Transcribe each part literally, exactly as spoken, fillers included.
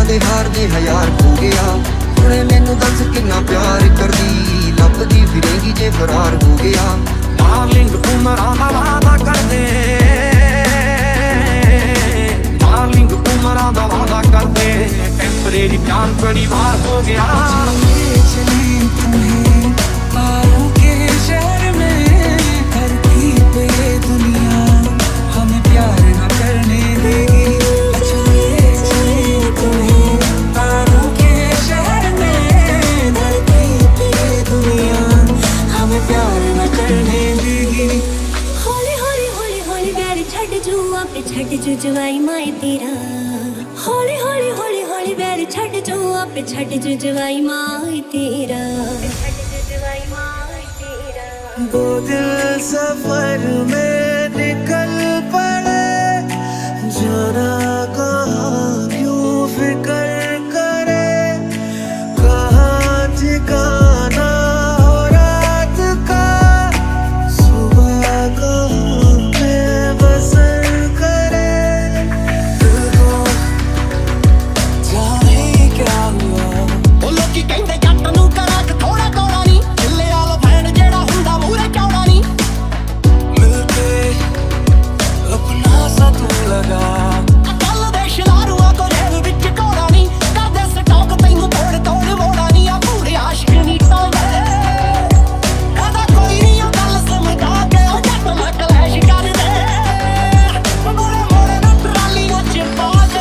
दे हार दे हज़ार हो गया। हुणे मैनू दस किन्ना प्यार करदी, लभदी फिरेंगी जे फरार हो गया। डार्लिंग उमरां दा वादा कर दे, डार्लिंग उमरां दा वादा कर दे, टेम्परेरी प्यार बड़ी बार हो गया। चले चले तुम्हें पारों के शहर में, धरती पे दुनिया हमें प्यार न करने देगी। चले चले तुम्हें पारों के शहर में, धरती पे दुनिया हमें प्यार न करने देगी। हौली हौली हौली हौली प्यार छड़ जू आपे छड़ जू जवाई माए तेरा। हौली हौली हौली हौली प्यार छड़ जू आपे छड़ जू जवाई माए तेरा। वो दिल सफर में निकल पड़े, जाना कहाँ क्यों फिक्र करे, कहाँ ठिकाना हो रात का, सुबह कहाँ में बसर करे। दिल को जाने क्या हुआ, वो लोग की कहते जट नू करा के थोड़ा थोड़ा नी, चिल्ले वाला फैन जेड़ा हुंदा मूरे चौड़ा नी, मिलके अपना सा तू लगा। अकल दे शलारुआ को जेब विच कोड़ा नी, करदे स्टॉक तैनू तोड़ तोड़ मोड़ा नी, आ पूरे आशिक नी टलदे। ऐसा कोई नी ओ गल समझा के ओ जट मैं कलैश कर दे, मोड़े मोड़े नू ट्रालियां च पा दे।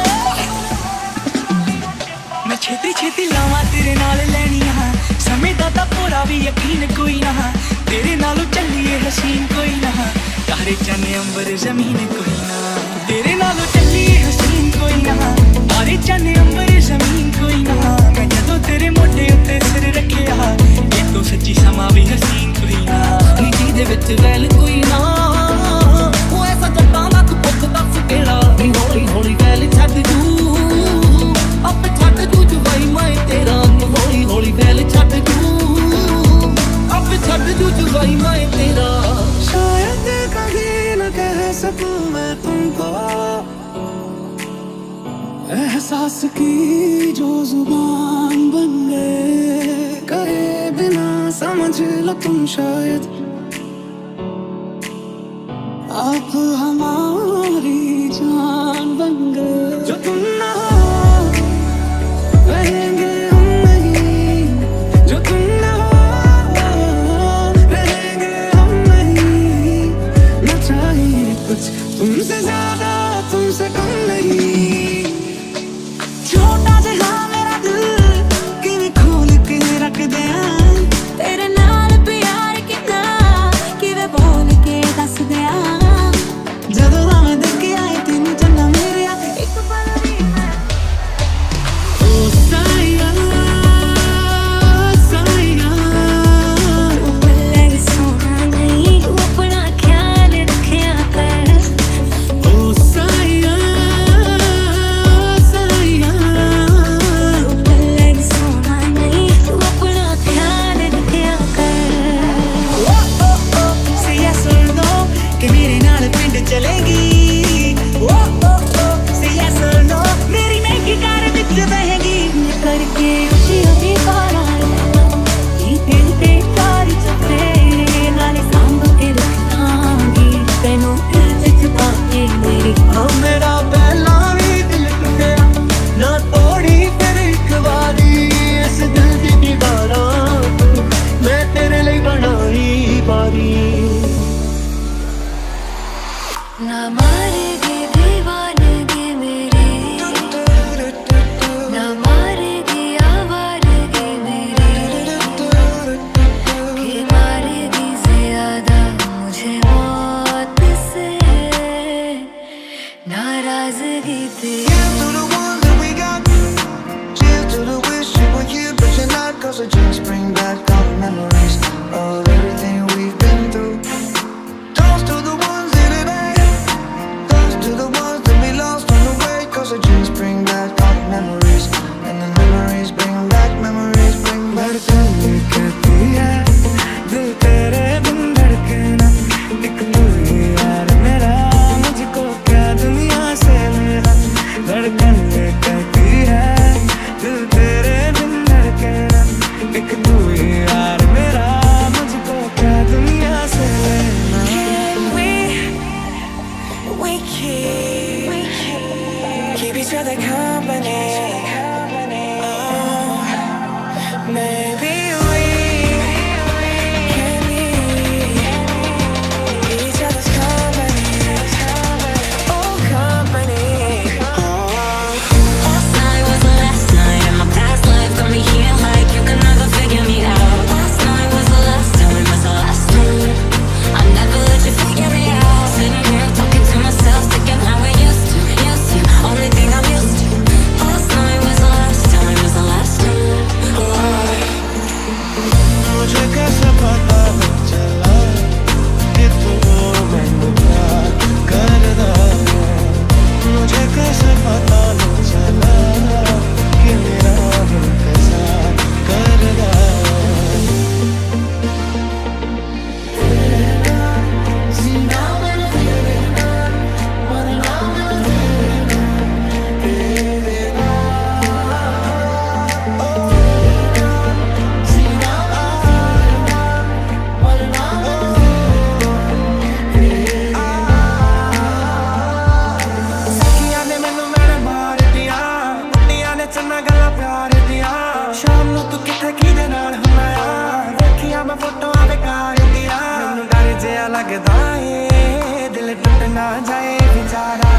मैं छेती छेती लावां तेरे नाल लैणियां, समय दा तां पूरा भी यकीन कोई ना, तेरे नालों चलिए हसीन कोई ना, तारे चने अंबर जमीन कोई ना, तेरे नालों चलिए हसीन कोई ना, तारे चने अंबर जमीन कोई ना। मैं जदों तेरे मोढे उत्ते सिर रखिया, ये तो सच्ची समा भी हसीन कोई ना, नीति दे विच वैल कोई ना, वो ऐसा जट्टां दा तू पुੱਤ दस केड़ा, नी हौली हौली वैल छड्ड जू आपे छड्ड जू जवाई माए तेरा। हौली हौली वैल छड्ड जू आपे छड्ड जू जवाई माए तेरा। शायद कहीं न कह सकूं मैं तुमको, एहसास की जो जुबान बन गए, कहे बिना समझ लो तुम शायद, आप हमारी जान बन गए। जो तुम ना हो रहेंगे हम नहीं, जो तुम ना हो रहेंगे हम नहीं, न चाहिए कुछ तुमसे ज्यादा तुमसे कम नहीं। छोटा जहा मेरा दिल किवें खोल के रख दियां, तेरे नाल प्यार कितना किवें बोल के दस दिया। जदों दा मैं देखे आए तेनू चन्ना मेरे एक पल भी मैं ओ साया साया, लग सोना नहीं तू अपना ख्याल रखिया कर। ओ साया साया, लग सोना नहीं तू अपना ख्याल रखिया कर। ओ ओ ओ say yes or no कि मेरे नाल पिंड चलेगी। ओ ओ ओ say yes or no मेरी महंगी कार विच बहेगी। मैं करके उसी उसी पारा ये दिल ते कार चुपे नाले सांभ के रखांगी, तेनू दिल विच पाके मेरी। हाँ मेरा पहला भी दिल टूटिया, ना तोड़ी फिर एक बारी, इस दिल दी दीवारां मैं तेरे लिए बनाई बारी। ना मारेगी दीवानगी मेरी, ना मारेगी आवारगी मेरी, कि मारेगी ज्यादा मुझे मौत से नाराजगी तेरी। Cheers to the ones that we got, cheers to the wish you were here but you're not, cause it just bring back all the memories of everything we've been through. Toast to the ones in tonight, toast to the ones that we lost on the way, cause it just bring back all the memories, and the memories bring back, memories bring back। धड़कन कहती है दिल तेरे बिन धड़के ना, निकलू यार मेरा मुझको क्या दुनिया से मेरा। धड़कन कहती है We keep, we keep, keep each other company. Oh, maybe we can be each other's company. Oh, company. Last night was the last night, and my past life got me here like you could never figure me out. Last night was the last time, was the last time. I never let you figure me out. Sitting here talking to myself, thinking how we used to, used to. Only thing I'm used to. Last night was the last time, was the last time. मुझे कैसे पता न चला कि तू मैंने प्यार करना है। मुझे कैसे पता न चला कि मेरा इंतजार करना है। चन्ना गल्ला प्यार दिया शाम नू तू किथे किदे नाल हुंदा यार देखिया मैं फोटोआं बेकार दिया मैनू डर जिहा लगदा ए दिल टुट ना जाए बेचारा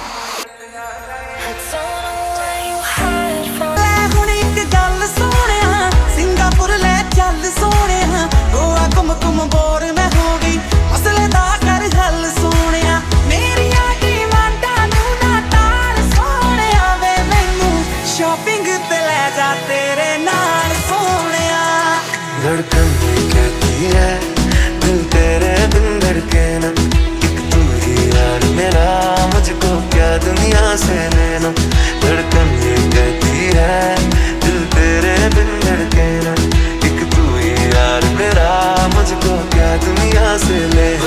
हुण इक गल सोहणिया सिंगापुर ले चल सोहणिया गोवा घुम घुम बोर मैं हो गई मसले दा कर हल सोहणिया मेरिया डिमांडां नू ना टाल सोहणिया वे मैनू शॉपिंग ते ले जा तेरे नाल सोहणिया धड़कन कहती है दिल तेरे बिन धड़के ना एक तू ही यार मेरा मुझको क्या दुनिया से लेना धड़कन ये कहती है दिल तेरे बिन धड़के ना एक तू ही यार मेरा मुझको क्या दुनिया से लेना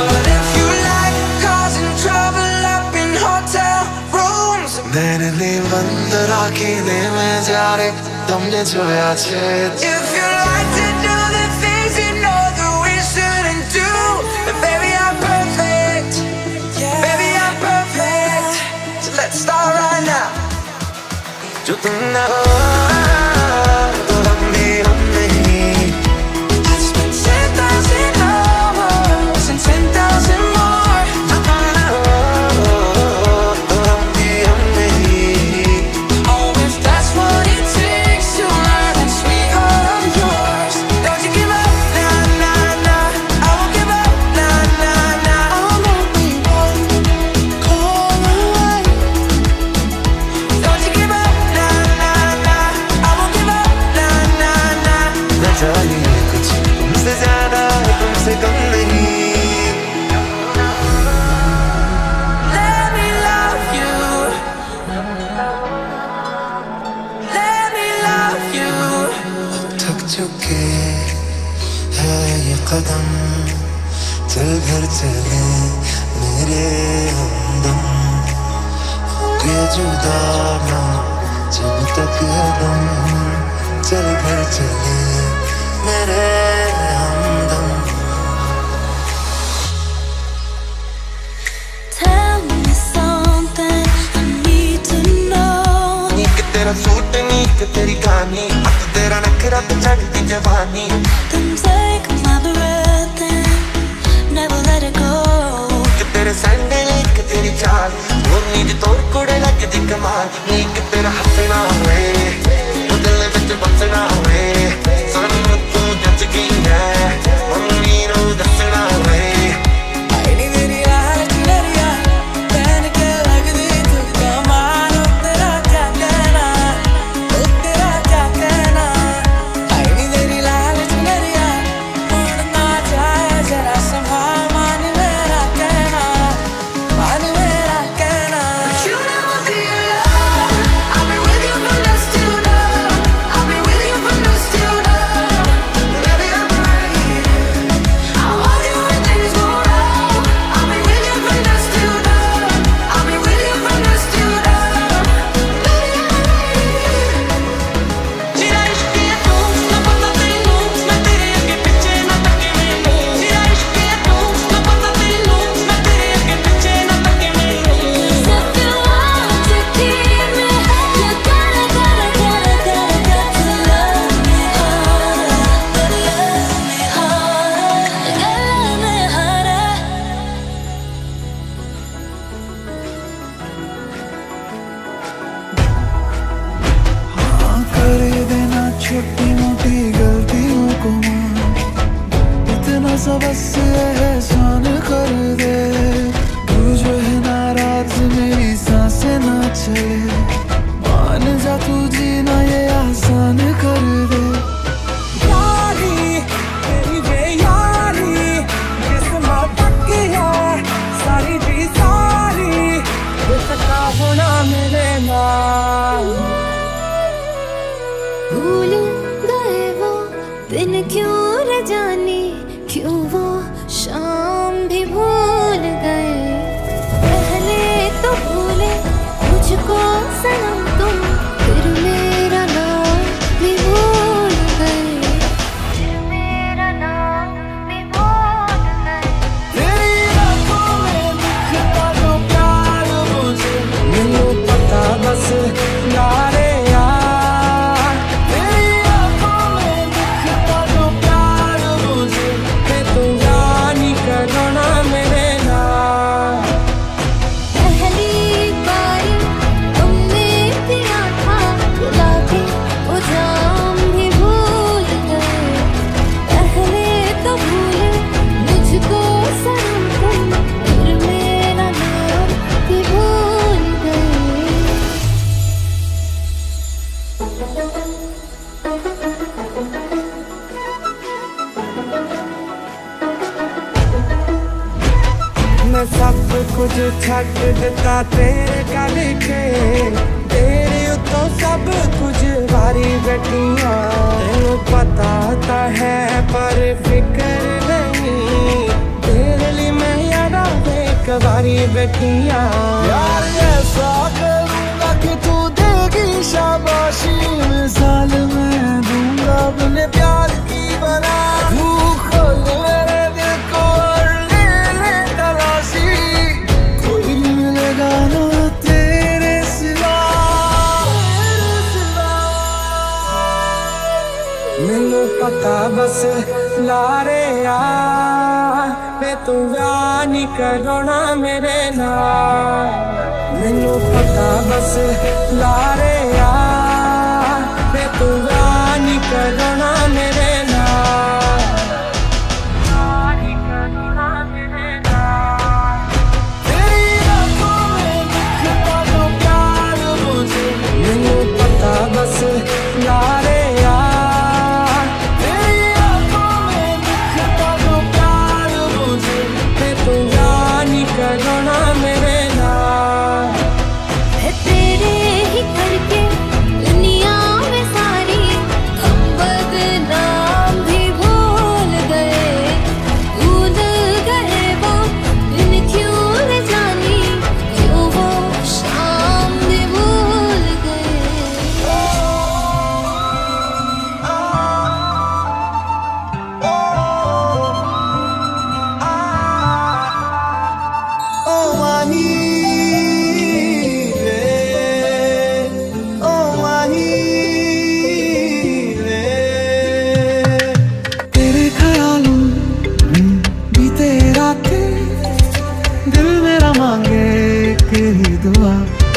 मैंने बंदर आँखें में जा रे तुमने जोया छेद If you like to do the things you know that we shouldn't do then baby I'm perfect yeah. Baby I'm perfect so let's start right now जो तुम ना हो तो हम भी हम नहीं I spent ten thousand hours and ten thousand more चुके है ये कदम चल घर चले मेरे हमदम होके जुदा ना जब तक दम चल घर चले मेरे हमदम Tell me something I need to know. नी कि तेरा सूट नी कि तेरी कहानी तेरा नखरा तो चढ़ती जवानी Then take my breath and never let it go कि तेरे सैंडल कि तेरी चाल वो नींद तोड़ कुड़े लगदी कमाल नी कि तेरा हंसना होए वो दिल विच बसना होए सानू तू जच गई है मम्मी नू दसना होए आई नी तेरी हालत मेरिया पहन के लगदी तू कमाल तेरा क्या कहना ओ तेरा क्या कहना आई नी तेरी लालच मेरिया मुड़ ना छोटी मोटी गलतियों को मान, इतना सा बस एहसान कर दे। तू जो है नाराज मेरी सांसें ना चले, मान जा तू जीना ये आसान कर दे। यारी तेरी बेयारी किस्मत की है सारी जी सारी, इसका होना मेरे नाम। भूल गए वो दिन क्यों न जाने, क्यों वो शाम भी भूल गए। पहले तो भूले मुझको सनम तुम, फिर मेरा नाम भी भूल गए, फिर मेरा नाम भी भूल गए। तेरी आँखों में दिखता जो प्यार मुझे, मैनू पता बस यारे यार। तेरी आँखों में दिखता जो प्यार मुझे, मैं तू जानी करना मेरे नाम। पहली बारी तुमने पिया था बुला के, वो जाम भी भूल गए। पहले तो भूले मुझको सनम तुम, फिर मेरा नाम भी भूल गए। मैं सब कुछ छੱਡ ਦਿੱਤਾ तेरे गल के, तेरे उतों सब कुछ वारी बैठिया। तेनू पता तो है पर फिक्र नहीं, तेरे लिए मैं यारा एक बारी बैठिया। यार ऐसा करूंगा कि तू देगी शाबाशी, मिसाल मैं दूंगा अपने प्यार की बना। तू खोल मेरे दिल को और ले ले तलाशी, कोई नहीं मिलेगा ना तेरे सिवा। मैनू पता बस लारे यार, मैं तू विआह नहीं करना मेरे नाल। मैनू पता बस लारे यार, मैं तू विआह नहीं करना मेरे नाल। विआह नहीं करना मेरे नाल। तेरी आँखों में दिखता जो प्यार मुझे, मैनू पता बस लारे यार। तेरी आँखों में दिखता जो प्यार मुझे, मैं तू विआह नहीं करना मेरे नाल। है तेरे ही करके दुनिया में सारी, हम बदनाम भी भूल गए। भूल गए वो दिन क्यों न जानी, क्यों वो शाम भी भूल गए। ओ माही रे, ओ माही रे, तेरे ख्यालों में बीते रातें, दिल मेरा मांगे एक ही दुआ।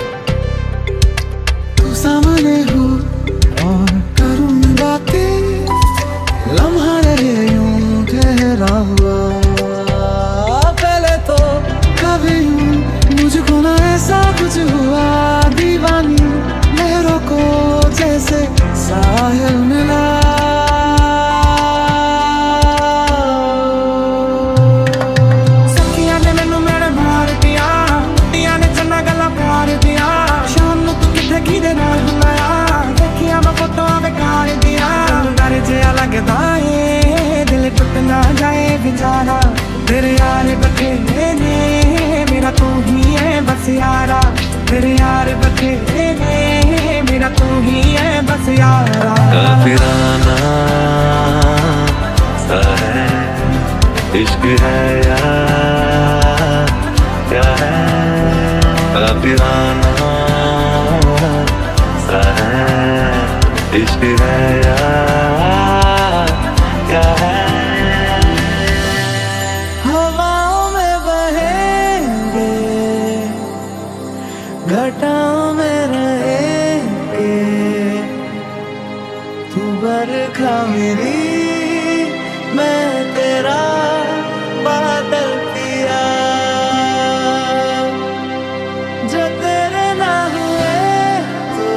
तू सामने हो और करूँ बातें, लम्हा रहे यूं ठहरा हुआ। पहले तो कभी यूं मुझको ना ऐसा कुछ हुआ, दीवानी लहरों को जैसे साहिल मिला। सखियां ने मैनू मेरे मार दिया, टिया ने चन्ना गला प्यार दिया। शाम नू तू किथे किदे नाल बुलाया, देखिया मैं फोटोआं बेकार दिया। डर जिहा लगदा ए दिल टुट ना जाए बेचारा, तेरे यार बथेरे ने मेरा तू ही है बस यारा। तेरे यार बथेरे ने मेरा तू ही है बस यारा। काफिराना सा है इश्क है यार, क्या है काफिराना सा है इश्क है यार, क्या है। हवाओं में बहेंगे, घटाओं में रहेंगे, तू मेरी मैं तेरा बादल पिया जो तेरे ना हुए तो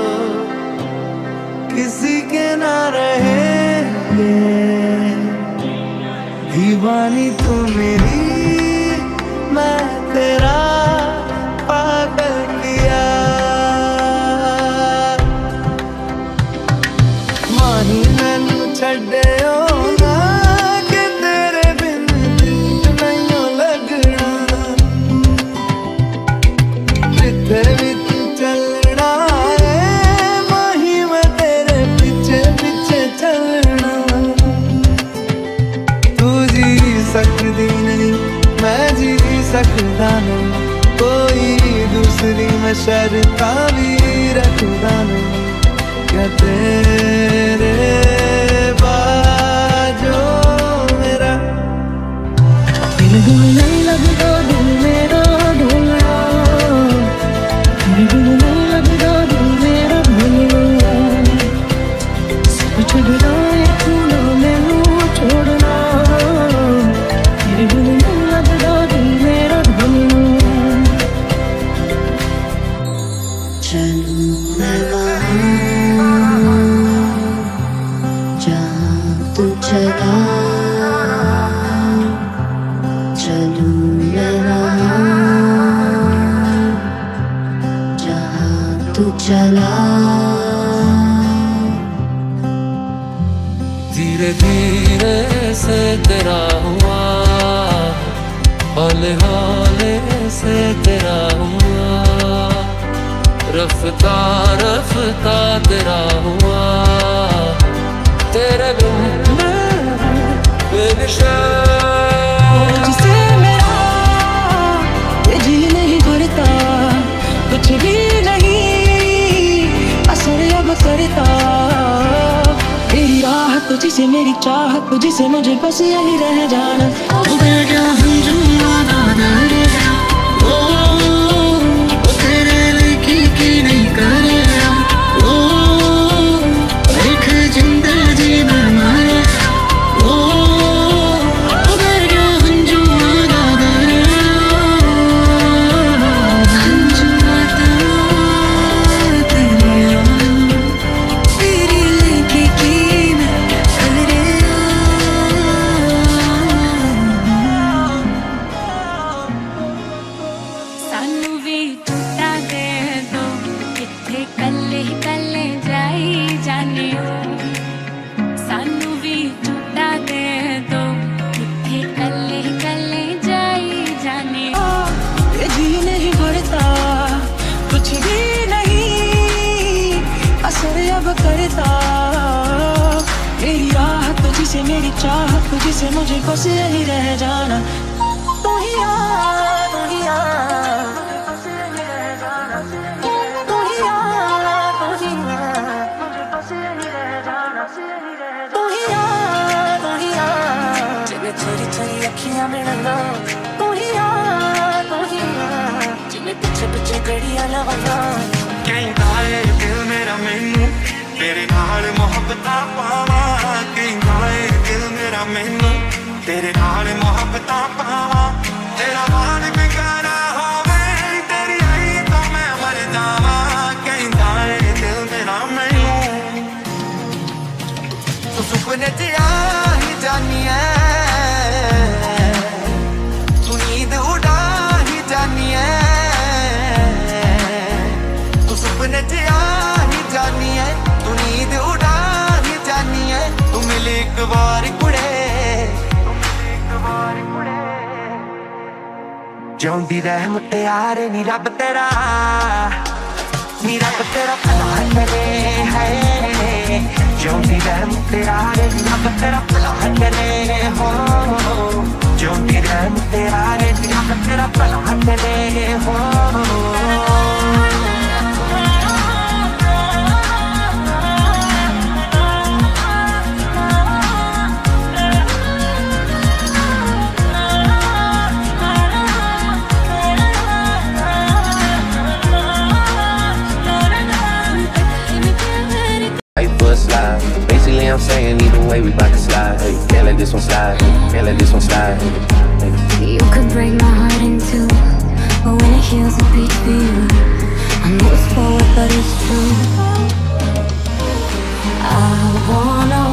किसी के ना रहेंगे दीवानी तू मेरी मैं तेरा पागल पिया माही मैनू छड्डियो ना कि तेरे बिन दिल नहीं लगना जिथे भी तू चलना है माही मैं तेरे पीछे पीछे चलना तू जी सकती नहीं मैं जी सकता नहीं कोई दूसरी मैं शर्ता भी रखता नहीं क्या तेरे बाजो मेरा दिल डोलने लगता दिल मेरा डोलना दिल डोलने लगता दिल मेरा डोलना सब छुड़ना तू ना मैनू छोड़ना दिल डोलने लगता दिल मेरा डोलना चलूं मैं वहाँ जहाँ तू चला चलूं मैं वहाँ जहाँ तू चला धीरे धीरे से तेरा हुआ हौले हौले से तेरा हुआ रफ्ता रफ्ता तेरा हुआ तेरे बिन मैं बेनिशान जिसे मेरा ये जी नहीं भरता कुछ भी नहीं असर अब करता तेरी राह तुझसे मेरी चाह तुझसे मुझे बस यही रह जाना हो गया हम जो वादा ओ तेरे लिखी की नहीं करे ओ देख जिंदा जी मारे ओ गया हम जो वादा हम जो वादा तेरी तेरी लिखी की मैं करे सानू भी टूटा दे दो किथे कल्ले कल्ले जाई जाने सानू भी टूटा दे दो किथे कल्ले कल्ले जाई जाने ये जी नहीं भरता कुछ भी नहीं असर अब करता मेरी राह तुझसे मेरी चाह तुझसे मुझे बस यही रह जाना तू ही आ तू ही आ तू ही आ तू ही आ मुझे बस यही रह जाना तू ही आ तू ही आ जिन्हें तेरी तेरी अखियां में रंगा तू ही आ तू ही आ जिन्हें पीछे पीछे गड़ियां लगाना कहता है दिल मेरा मैनू तेरे नाल मोहब्बतां पावां कहता है दिल मेरा मैनू तेरे नाल मोहब्बतां पावां तेरा मान बेगाना होवे तेरी आई तो मैं मर जावां कहता है दिल मेरा मैनू तू सुपने च आ ही जानी है तू नींद उड़ा ही जानी है तू सुपने च आ ही जानी है तू नींद उड़ा ही जानी है तू मिले एक बार कुड़े जिउंदी रह मुटियारे नी रब तेरा नी रब तेरा भला करे है जिउंदी रह मुटियारे नी रब तेरा भला करे हो जिउंदी रह मुटियारे नी रब तेरा भला करे हो Basically I'm saying? Either way, we bout to slide. Hey, can't let this one slide. Can't let this one slide. Hey. You could break my heart in two, but when it heals, it beats for you. I know it's forward, but it's true. I wanna